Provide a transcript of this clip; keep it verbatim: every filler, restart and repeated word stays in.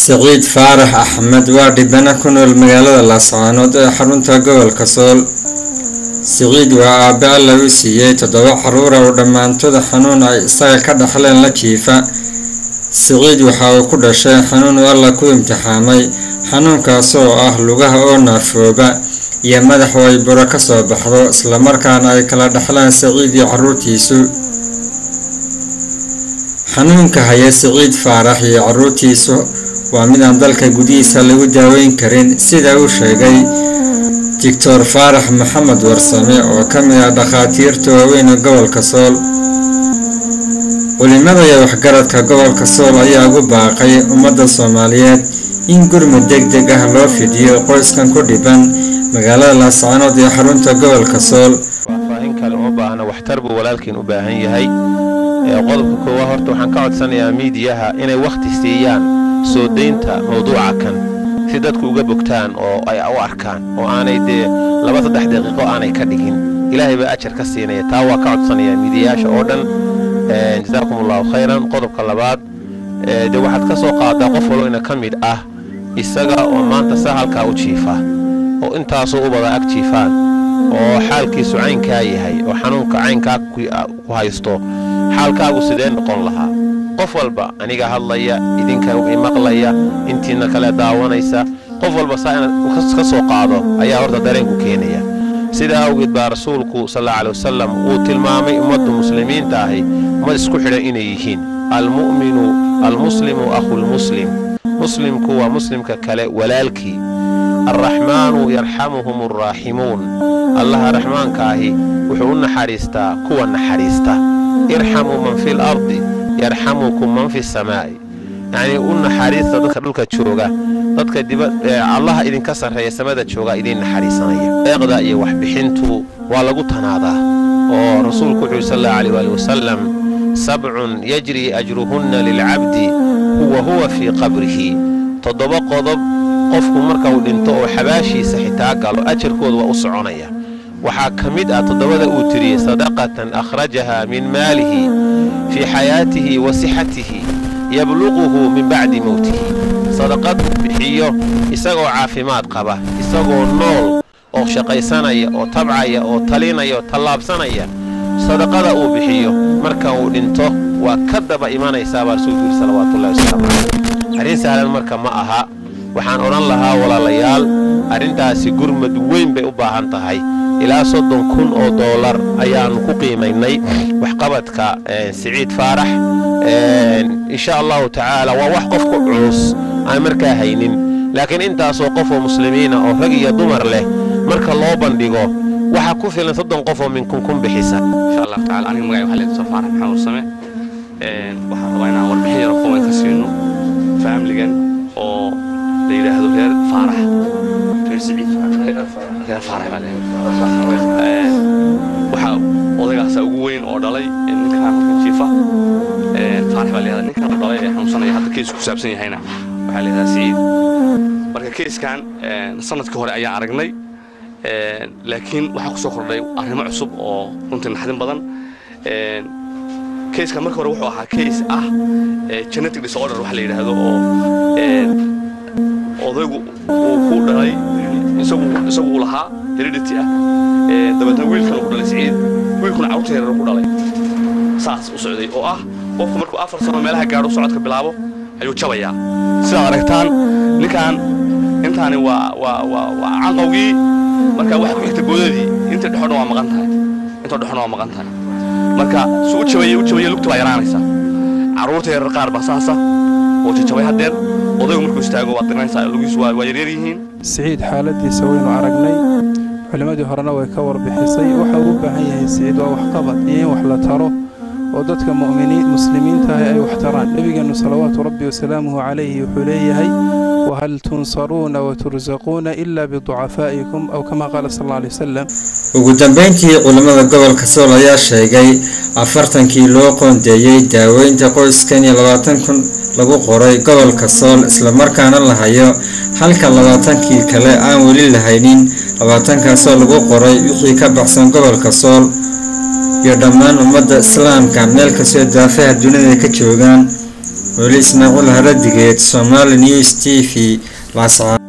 سعيد فارح أحمد وادي بنا كنو المجال اللاصعانود حرونتا قبل كسول سعيد وآباء لوسية تدوى حرورة ودمان تود حنون إستغل كده حلين لكيفة سعيد وحاو كده شيء حنون والله كو امتحامي حنون كاسو أهلوغه أو نافوبا يمدح ويبركسو بحضو اسلامر كان أي كلا دحلان سعيد يعروتيسو حنون كهيا سعيد فارح يعروتيسو ومن عندك جديس اللي وداوين كرين سيدا وشيء دكتور فارح محمد ورسامي وكم يا دخاتير توين قبل كسول ولماذا يا وحجرت كقبل كسول أي أبو باقي ومدى الصوماليات إن قرم الدق دقه لو فيديو قوس كان كردبان مقالة لاسعانو دي حرون تقبل كسول فاهين كلمة أنا واحتربوا ولكن أباهين هاي قلب كوهرت وحنقعد سنة ميدياها إن وقت استيان سودينتا موضوعا كان si dadku uga bogtaan oo ay u arkaan oo aanay de laba saddex daqiiqo aanay ka dhigin ilaahay baa ajar ka siinaya taa waa ka codsanaya midiyaasha oo dhan ee jazakumullahu khayran qodobka labaad ee de waxaad ka soo qaadaa qof walba in ka mid ah isaga oo maanta sahalka u jiifa oo intaas oo u bada ag jiifaan oo xaalkiisu caynka yahay oo xanuunka caynka ku haysto xaalkaagu sideen noqon lahaa qof walba aniga hadlaya idinka u maqlaya intiina kala daawanaysa qof walba saana ka soo qaado ayaa horta dareenku keenaya sida awgeed baa rasuulku sallallahu alayhi wasallam uu tilmaamay ummadda muslimiinta ahi ma isku xidhan inay yihiin almu'minu almuslimu akhul muslim muslimku waa muslimka kale walaalki arrahmaanu yarhamuhumur rahimun allah rahmaanka ahi wuxuu naxariista kuwa naxariista irhamu man fil ardi يرحمكم من في السماء يعني قلنا حريصة ذلك دولك تشوغا ذلك دبا الله إذن كسر هي سمادة تشوغا إذن حريصانية يقضى يوح بحنتو والله تناضى ورسولك صلى الله عليه وسلم سبع يجري أجرهن للعبد هو هو في قبره تضبق قضب قفكم مركا ودنتو حباشي سحيتا قالوا أجر كود وأسعونية وحاكمد أتضبط أوتري صدقة أخرجها من ماله في حياته وصحته يبلغه من بعد موته صدقات بحيو يسقوا عافمات قبه يسقوا النور أو شقيسانية أو طبعية أو طلينية أو طلابسانية صدقات أو بحيو مركا ودنتو وكذب إيمان إسابة رسول صلوات الله وسلم أرين سهل المركا معها وحان أوران لها ولا ليال أرين تاسي قرمد وين بأباهان تهي إلى صدن كن أو دولار أيان كقيميني وحقبتك سعيد فارح إن شاء الله تعالى ووحقفك عروس أي مركا هينين لكن أنت أسوقفوا مسلمين أو رقي دمر له مركا الله بندقو وحكو في صدن قفوا منكم كن بحساب إن شاء الله تعالى أنا مقايب حالي صفار محمد سمع وحربينا وربحي رقوة كسينو فهم لجن أو ليلة هذو غير فارح غير سعيد غير فارح عليه waxa odaygaas ugu weyn oo dhalay ninka halkan jiifa ee faarx baa leeyahay ninka dhalay ee xanuunsanaya hadda kees ku saabsan yahayna waxa leeyahay Saciid marka keeskan sanadkii hore ayaan aragnay ee laakiin waxa ku soo kordhay arrimo cusub oo runtii naxdin badan ee keeskan markii hore wuxuu ahaa kees ah genetic disorder waxa la yiraahdo oo ee odaygu uu ku dhalay isagu isagu lahaa heredity ah ee dabadna wiilkan ku dhalay Saciid wiilkuna carruurta yar ku dhalay saas u socday oo ah qofku markuu afar sano meelaha gaaro socodka bilaabo ayuu jabaya sida aragtaan ninkan intaani waa waa waa waa aqoogii marka waxa ku xigta boodadii inta dhaxona waa maqan tahay inta dhaxona waa maqan tahay marka soo jabay u jabay lugta waa yaraanaysa carruurta yar qaar basaasa oo jabay hadeer odaygu markuu istaago waa dirnaysa lugiisu waa yaryar yihiin سعيد حالتي سوينا عرقني علماء هرنا ويكور بحصي وحروب هي سعيد وحقبت إيه وحلا ترى وضدك مؤمنين مسلمين تهي أي واحتران نبينا صلوات ربي وسلامه عليه وحليه وهل تنصرون وترزقون إلا بضعفائكم أو كما قال صلى الله عليه وسلم وقدام بينكي علماء قبل كسول يا شيء عفرتن كيلو قندي داوين تقوس كني لواتن كن لغو قري قبل كسول إسلام مركان الله هيو halka labaatankii kale aan wali lahaynin labaatankaas oo lagu qoray wixii ka baxsan gobolka Sool iyo dhammaan ummadda islaamka meel kasta daafaha dunida ka joogan ولي اسماعيل هردقيت Somali News T V.